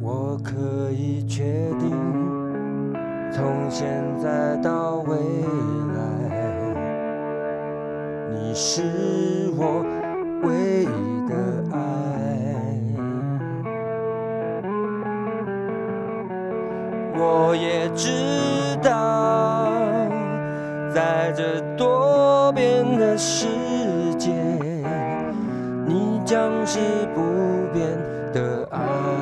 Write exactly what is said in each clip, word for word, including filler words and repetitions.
我可以确定，从现在到未来，你是我唯一的爱。我也知道，在这多变的世界，你将是不变的爱。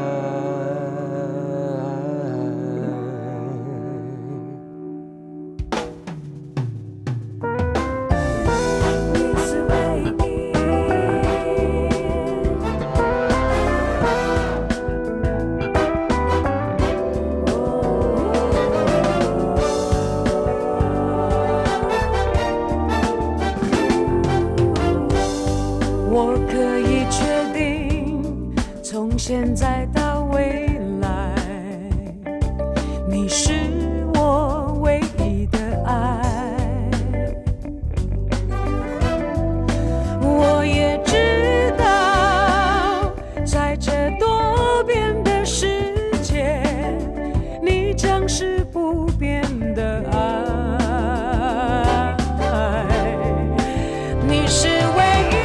我可以确定，从现在到未来，你是我唯一的爱。我也知道，在这多变的世界，你将是不变的爱。你是唯一。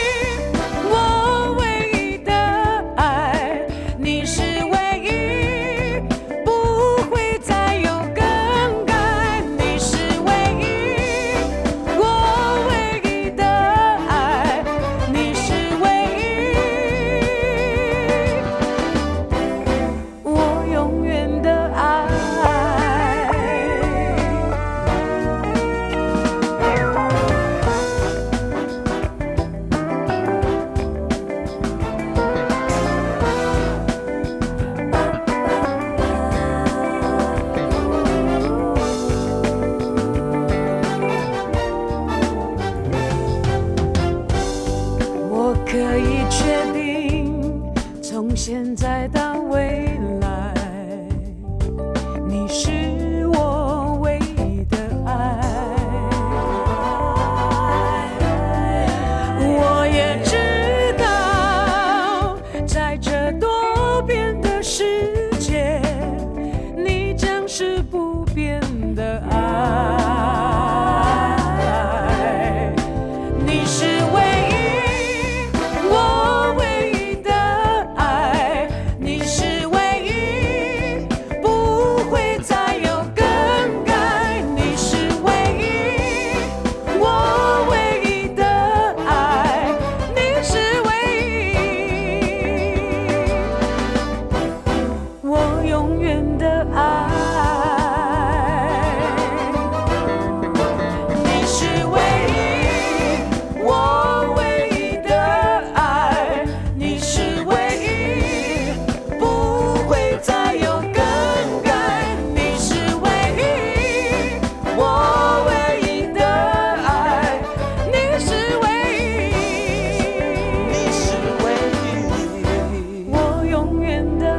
可以确定，从现在到未来，你是我唯一的爱。我也知道，在这多变的世界，你将是不变的爱。你是唯一。永远的